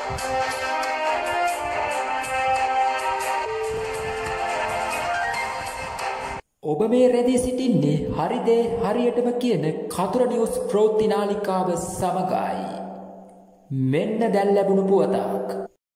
ඔබ මේ රැඳී සිටින්නේ හරි දේ හරියටම කියන කතුර නිවුස් ප්‍රවෘත්ති නාලිකාව සමගයි. මෙන්න දැන් ලැබුණු පුවතක්.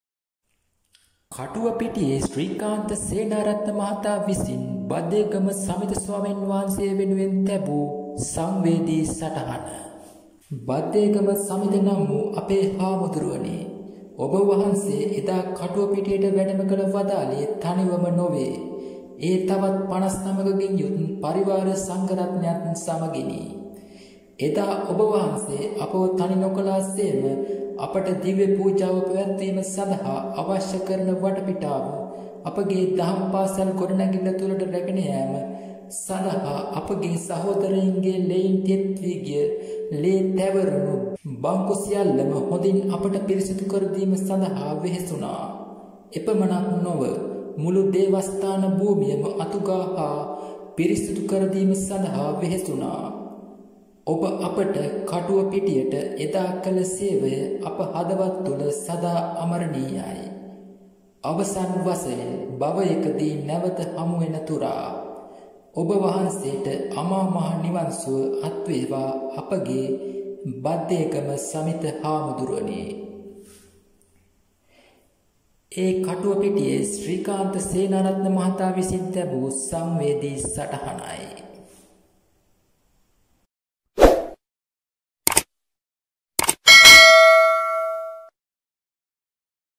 කටුවපිටියේ ශ්‍රීකාන්ත සේනාරත්න මහතා විසින් බද්දේගම සමිත ස්වාමීන් වහන්සේ වෙනුවෙන් තැබූ සංවේදී සටහන. බද්දේගම සමිත නම් වූ අපේ හාමුදුරුවනේ, ඔබ වහන්සේ එදා කටුවපිටියට වැඩම කළ වදාළේ තනිවම නොවේ. ඒ තවත් 59කින් යුත් පරිවාර සංඝරත්නයන් සමගිනි. එදා ඔබ වහන්සේ අපව තනි නොකළාසේම අපට දිව්‍ය පූජාව පැවැත්වීම සඳහා අවශ්‍ය කරන වටපිටාව අපගේ දහම් පාසල් ගොඩනැගිල්ල තුළට රැගෙන යාම සඳහා අපගේ සහෝදරයින්ගේ ලෙයින් තෙත් වී ගිය ලේ තැවරුණු බංකු සියල්ලම හොඳින් අපට පිරිසිදු කර දීම සඳහා වෙහෙසුණා. එපමණක් නොව මුළු දේවස්ථාන භූමියම අතුගා පිරිසිදු කර දීම සඳහා වෙහෙසුණා. ඔබ අපට කටුවපිටියට එදා කළ සේවය අප හදවත් තුළ සදා අමරණීයයි. අවසන් වශයෙන් භවයකදී නැවත හමු වෙන තුරා ඔබ වහන්සේට අමා මහ නිවන් සුව අත්වේවා අපගේ බද්දේගම සමිත හාමුදුරුවනේ. ඒ කටුවපිටියේ ශ්‍රීකාන්ත සේනාරත්න මහතා විසින් තැබූ සංවේදී සටහනයි.